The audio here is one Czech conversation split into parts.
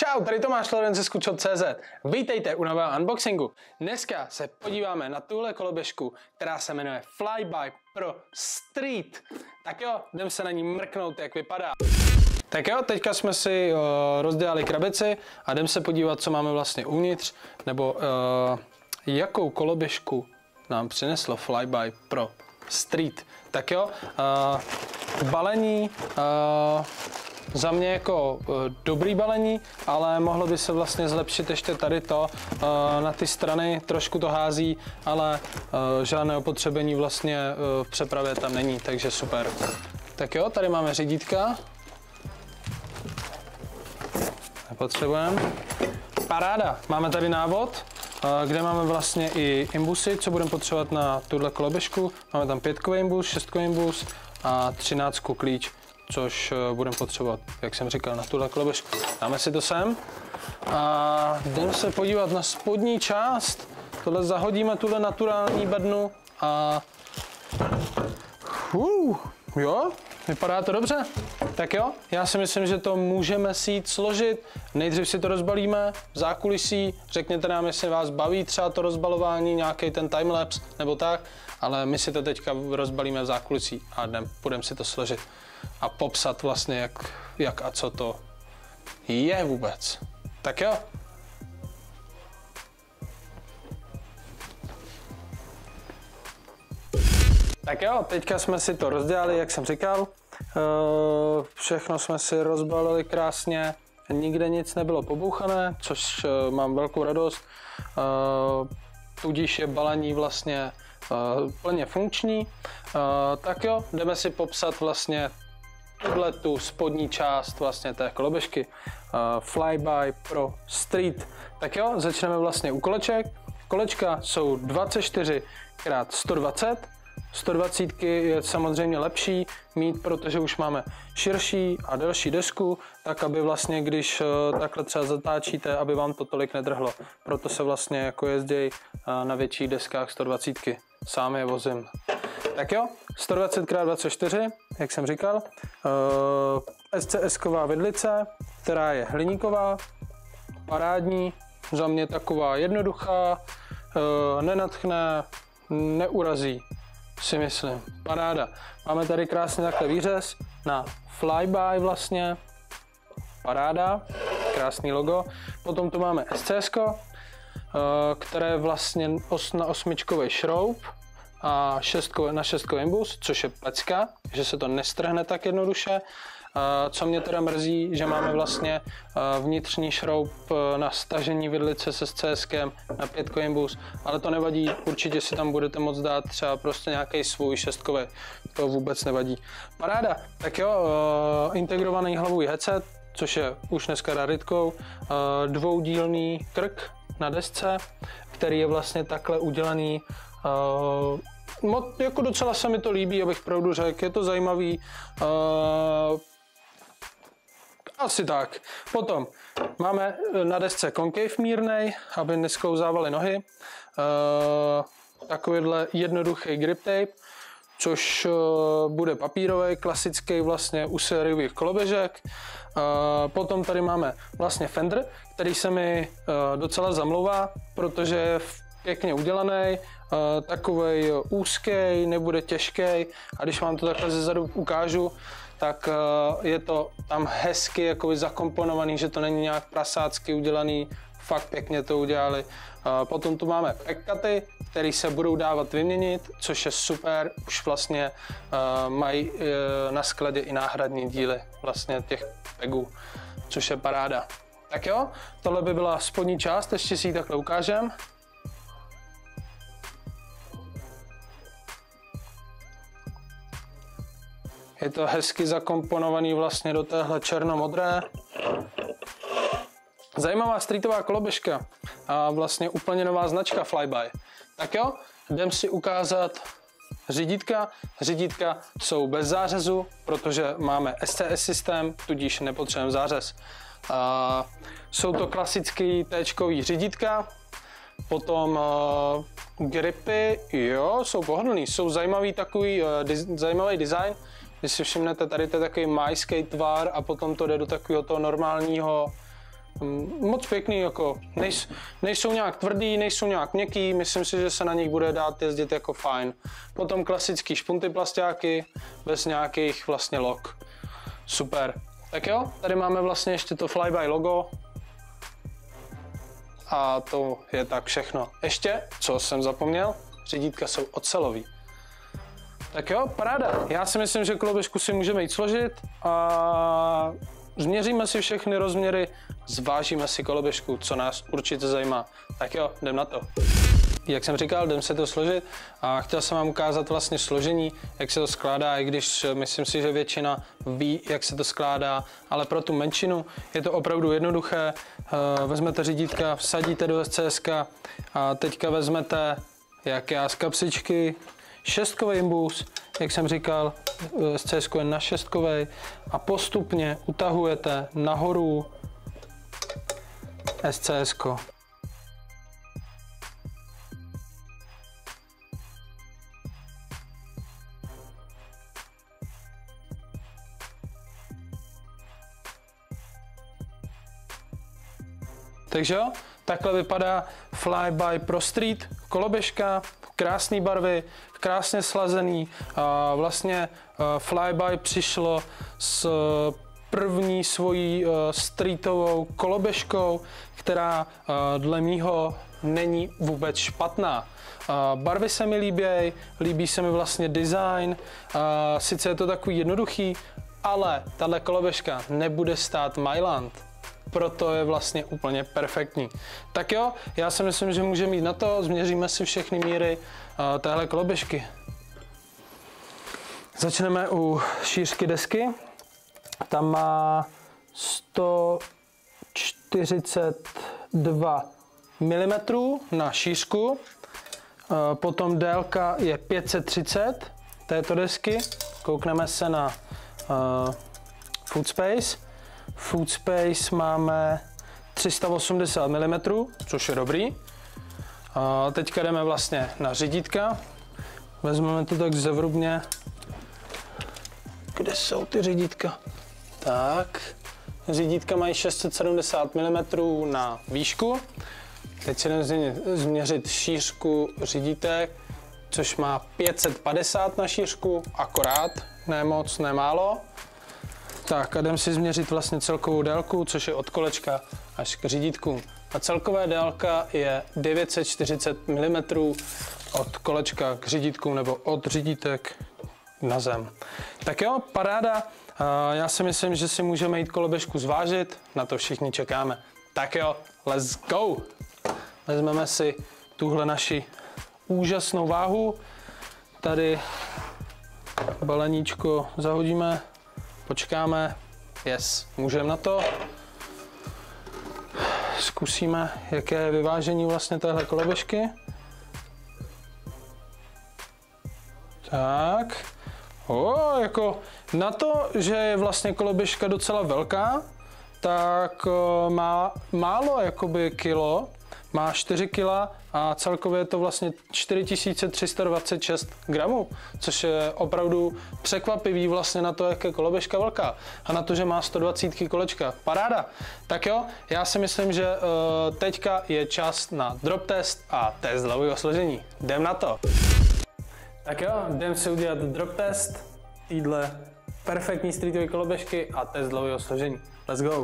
Čau, tady Tomáš Lorenz ze Skučot.cz. Vítejte u nového unboxingu. Dneska se podíváme na tuhle koloběžku, která se jmenuje Flyby Pro Street. Tak jo, jdeme se na ní mrknout, jak vypadá. Tak jo, teďka jsme si rozdělali krabici a jdeme se podívat, co máme vlastně uvnitř, nebo jakou koloběžku nám přineslo Flyby Pro Street. Tak jo, balení, za mě jako dobrý balení, ale mohlo by se vlastně zlepšit ještě tady to. Na ty strany trošku to hází, ale žádné opotřebení vlastně v přepravě tam není, takže super. Tak jo, tady máme řídítka. Nepotřebujeme. Paráda, máme tady návod, kde máme vlastně i imbusy, co budeme potřebovat na tuhle koloběžku. Máme tam 5kový imbus, 6kový imbus a 13 klíč, což budeme potřebovat, jak jsem říkal, na tuhle koloběžku. Dáme si to sem a jdeme se podívat na spodní část. Tohle zahodíme, tuhle naturální bednu a jo, vypadá to dobře. Tak jo, já si myslím, že to můžeme si jít složit. Nejdřív si to rozbalíme v zákulisí. Řekněte nám, jestli vás baví třeba to rozbalování, nějaký ten timelapse nebo tak, ale my si to teďka rozbalíme v zákulisí a půjdeme si to složit a popsat vlastně, jak a co to je vůbec. Tak jo. Tak jo, teďka jsme si to rozdělali, jak jsem říkal. Všechno jsme si rozbalili krásně, nikde nic nebylo pobouchané, což mám velkou radost. Tudíž je balení vlastně plně funkční. Tak jo, jdeme si popsat vlastně tu spodní část vlastně té koloběžky. Flyby Pro Street. Tak jo, začneme vlastně u koleček. Kolečka jsou 24x120. 120 je samozřejmě lepší mít, protože už máme širší a delší desku, tak aby vlastně, když takhle třeba zatáčíte, aby vám to tolik nedrhlo. Proto se vlastně jako jezdí na větších deskách 120. Sám je vozím. Tak jo, 120x24, jak jsem říkal. SCS-ková vidlice, která je hliníková, parádní, za mě taková jednoduchá, nenadchne, neurazí, si myslím. Paráda. Máme tady krásně takhle výřez na Flyby vlastně. Paráda. Krásný logo. Potom tu máme SCS-ko, které je vlastně na 8čkový šroub a na 6kový imbus, což je pecka, že se to nestrhne tak jednoduše. Co mě teda mrzí, že máme vlastně vnitřní šroub na stažení vidlice se SCS-kem na 5kový imbus, ale to nevadí, určitě si tam budete moct dát třeba prostě nějaký svůj 6kový, to vůbec nevadí. Paráda, tak jo, integrovaný hlavový headset, což je už dneska raritkou, dvoudílný krk na desce, který je vlastně takhle udělaný. Jako docela se mi to líbí, abych pravdu řekl, je to zajímavý. Asi tak. Potom máme na desce konkave mírnej, aby nesklouzávaly nohy. Takovýhle jednoduchý grip tape, což bude papírový, klasický vlastně u sériových koloběžek. Potom tady máme vlastně fender, který se mi docela zamlouvá, protože je pěkně udělaný, takovej úzký, nebude těžký, a když vám to takhle zezadu ukážu, tak je to tam hezky jakoby zakomponovaný, že to není nějak prasácky udělaný, fakt pěkně to udělali. Potom tu máme packcuty, které se budou dávat vyměnit, což je super, už vlastně mají na skladě i náhradní díly vlastně těch pegů, což je paráda. Tak jo, tohle by byla spodní část, ještě si ji takhle ukážem. Je to hezky zakomponovaný vlastně do téhle černomodré. Zajímavá streetová koloběžka a vlastně úplně nová značka Flyby. Tak jo, jdem si ukázat řídítka. Řídítka jsou bez zářezu, protože máme SCS systém, tudíž nepotřebujeme zářez. Jsou to klasický T-čkový řídítka. Potom gripy, jo, jsou pohodlný, jsou zajímavý zajímavý design. Když si všimnete, tady to je takový majský tvar a potom to jde do takového toho normálního moc pěkný, jako nejsou nějak tvrdý, nejsou nějak měkký, myslím si, že se na nich bude dát jezdit jako fajn. Potom klasický špunty plastáky, bez nějakých vlastně lok. Super. Tak jo, tady máme vlastně ještě to Flyby logo. A to je tak všechno. Ještě, co jsem zapomněl, řídítka jsou ocelový. Tak jo, paráda. Já si myslím, že koloběžku si můžeme jít složit a změříme si všechny rozměry, zvážíme si koloběžku, co nás určitě zajímá. Tak jo, jdem na to. Jak jsem říkal, jdem se to složit a chtěl jsem vám ukázat vlastně složení, jak se to skládá, i když myslím si, že většina ví, jak se to skládá, ale pro tu menšinu je to opravdu jednoduché. Vezmete řídítka, vsadíte do SCSK a teďka vezmete, jak já, z kapsičky, šestkový imbus, jak jsem říkal, SCS je na šestkovej a postupně utahujete nahoru SCS. Takže jo, takhle vypadá Flyby Pro Street koloběžka, krásné barvy, krásně slazený. Vlastně Flyby přišlo s první svojí streetovou koloběžkou, která dle mýho není vůbec špatná. Barvy se mi líbí se mi vlastně design, sice je to takový jednoduchý, ale tahle koloběžka nebude stát Mailand. Proto je vlastně úplně perfektní. Tak jo, já si myslím, že můžeme jít na to, změříme si všechny míry téhle koloběžky. Začneme u šířky desky. Tam má 142 mm na šířku, potom délka je 530 této desky. Koukneme se na Footspace. Footspace máme 380 mm, což je dobrý. Teďka jdeme vlastně na řídítka. Vezmeme to tak zevrubně. Kde jsou ty řídítka? Tak, řídítka mají 670 mm na výšku. Teď si jdeme změřit šířku řídítek, což má 550 na šířku, akorát, ne moc, ne málo. Tak a jdeme si změřit vlastně celkovou délku, což je od kolečka až k řídítku. A celková délka je 940 mm od kolečka k řídítku nebo od řídítek na zem. Tak jo, paráda. Já si myslím, že si můžeme jít koloběžku zvážit, na to všichni čekáme. Tak jo, let's go! Vezmeme si tuhle naši úžasnou váhu. Tady baleníčko zahodíme. Počkáme, yes, můžeme na to. Zkusíme, jaké je vyvážení vlastně téhle koloběžky. Tak, jako na to, že je vlastně koloběžka docela velká, tak má málo jakoby kilo, má 4 kg a celkově je to vlastně 4326 gramů, což je opravdu překvapivý vlastně na to, jak je koloběžka velká a na to, že má 120 kolečka. Paráda. Tak jo, já si myslím, že teďka je čas na drop test a test hlavového složení. Jdem na to. Tak jo, jdem si udělat drop test týhle perfektní streetové koloběžky a test hlavového složení. Let's go.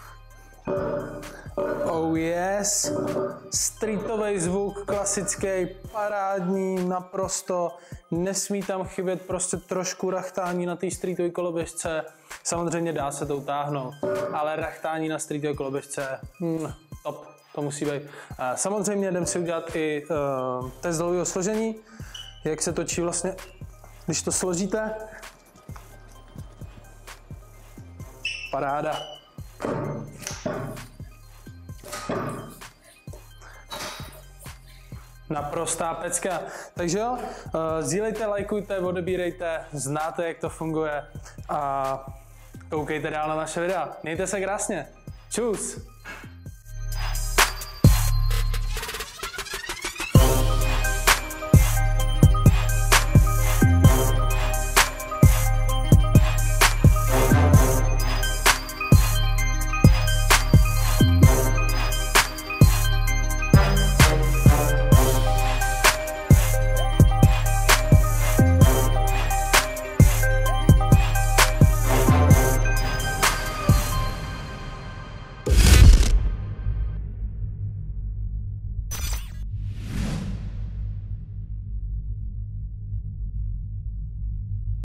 Oh yes, streetový zvuk, klasický, parádní, naprosto, nesmí tam chybět prostě trošku rachtání na té streetové koloběžce, samozřejmě dá se to utáhnout, ale rachtání na streetové koloběžce, top, to musí být. Samozřejmě jdem si udělat i test hlavového složení, jak se točí vlastně, když to složíte. Paráda. Naprostá pecka. Takže jo, sdílejte, lajkujte, odebírejte, znáte, jak to funguje a koukejte dál na naše videa. Mějte se krásně. Čus.